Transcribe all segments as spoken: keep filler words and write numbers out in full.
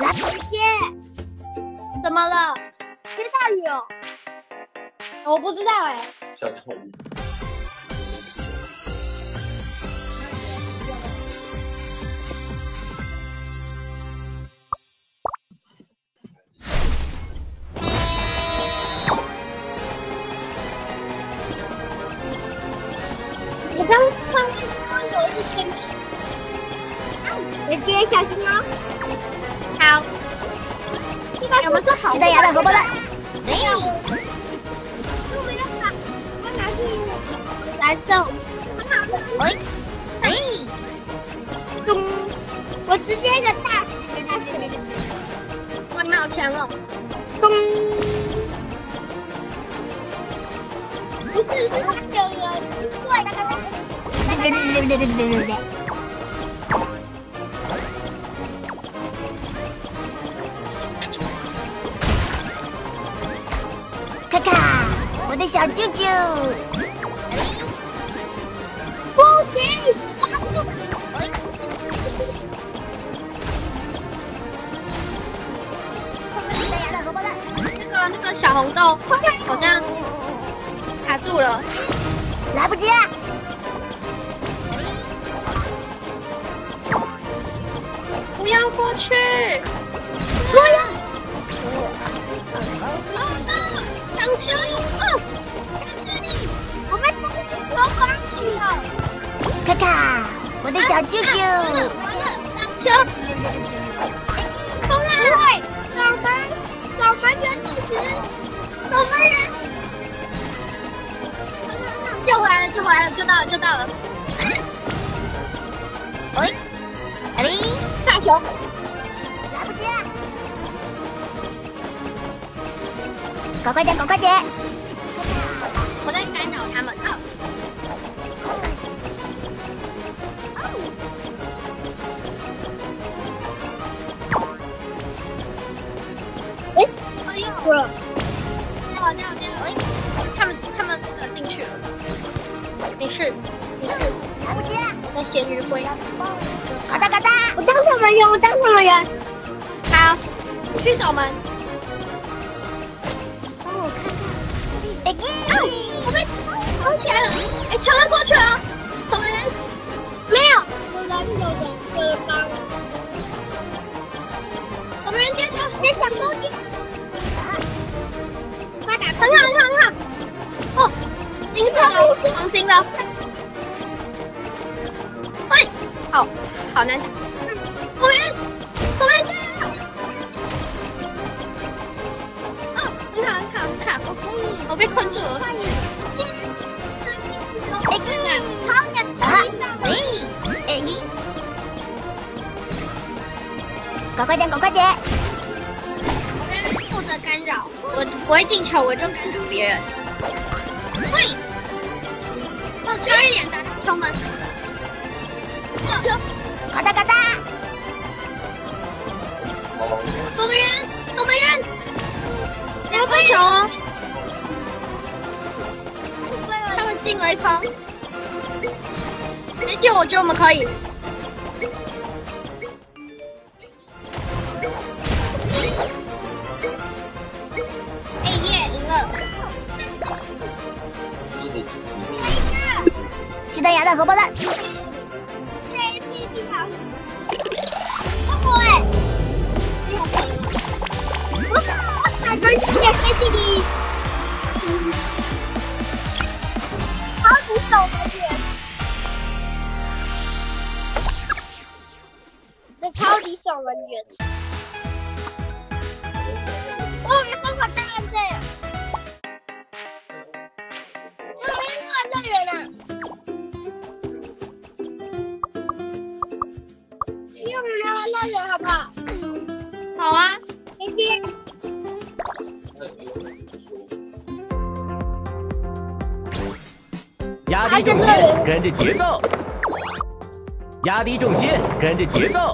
来，姐，怎么了？下大雨哦？我不知道哎、欸。 下大雨。 我刚看到有一个天使，姐姐小心哦。好，这个我们是好， 记得牙的萝卜了。 没有，我没有卡，我拿去蓝色，很好看。 哎，哎， 咚！我直接一个大大水，我没有钱了。咚！不是，是他有人对那个那个。 对对对对对对对对。卡卡，我的小舅舅。 不行，抓不住。那个那个小红豆好像卡住了， 来不及了。 不要过去！不要！挡车！啊！谢谢你，我被风车刮住了。 卡卡，我的小舅舅。 完了，挡车！冲来！守门，守门员计时，守门员。救回来了，救回来了，救到了，救到了。 喂，哎， 大球， 来不及了，搞快点，搞快点！ 我在干扰他们。哦。哎，哎呦，了，掉掉掉！哎，他们他们这个进去了，没事没事， 来不及了， 我在咸鱼龟。 嘎哒嘎哒！ 我当守门员，我当守门员。好，去守门。 帮我看看。哎咦！ 我被跑起来了！哎，球要过去了，守门员没有，有人有人有人帮我。守门员接球，接抢攻击。快打！很好很好很好。哦，金色的，黄金的。喂，好，好难打。守门员，守门员加油！哦，很好很好很好，我可以，我被困住了。哎咦，超远的！ 哎哎咦！搞快点，搞快点！ 我在那边负责干扰，我不会进球，我就干扰别人。喂，哦，差一点打球门。球， 嘎哒嘎哒！ 守门员，守门员，两分球哦。他们进了一球，没救，我觉得我们可以。哎耶，赢了！ 记得牙的荷包蛋。 这一批比较，对，你好看。我打分是给弟弟。超级守门员，这超级守门员。我没办法打这样。我没那么远啊。因为我们没玩那远，好不好？好啊，谢谢。 压低重心，跟着节奏。压低重心，跟着节奏。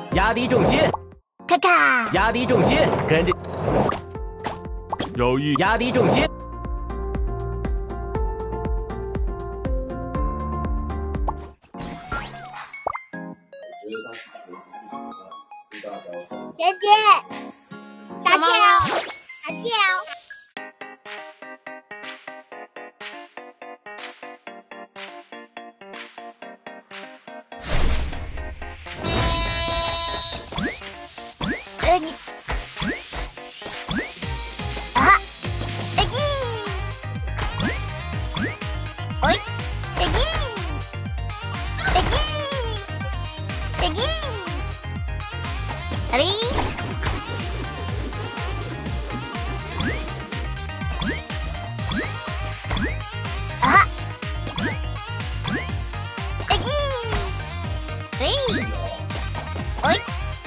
压低重心， 咔咔， 压低重心，跟着有意压低重心。 姐姐，打架哦，打架哦。呃你啊，呃你，喂，呃你，呃你，呃你，啊哩，啊，呃你，喂，喂。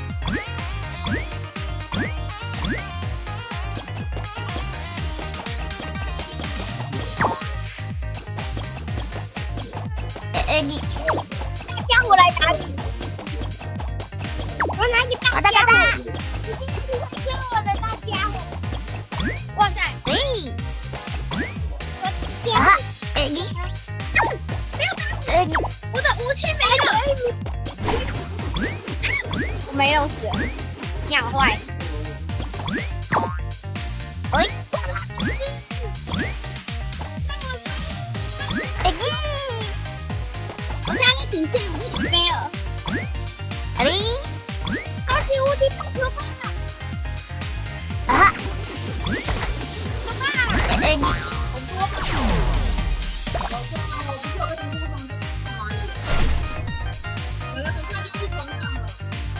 哎，你家伙来打你！我拿你大家伙！你今天是我的大家伙！ 哇塞！ 哎， 我啊，哎你， 没有打哎你， 我的武器没了，我没有死，你好坏。 喂，哎你， 我现在在底线一起飞了， 啊哩， 超级无敌大可怕！ 啊， 可怕！ 哎你， 有的很快就去冲上了。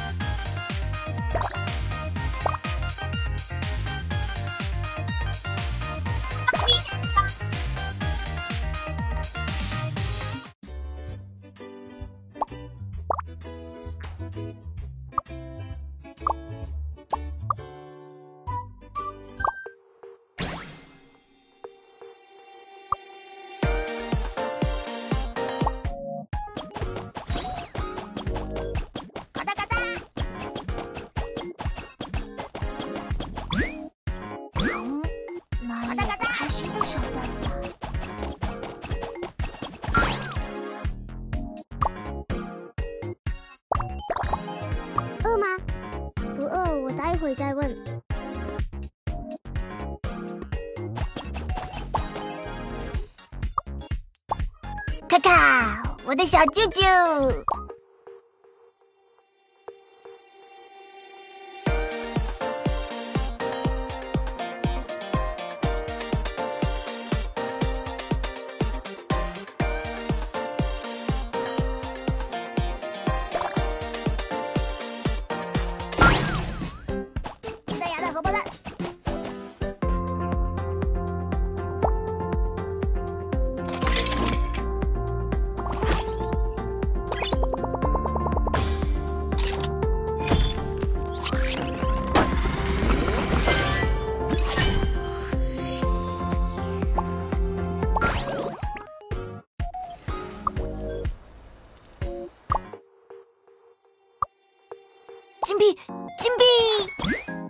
嘎哒嘎哒，嗯，哪里有开心的小段子啊？饿吗？不饿，我待会再问。咔咔，我的小舅舅。鸡蛋、鸭蛋、荷包蛋。金币，金币。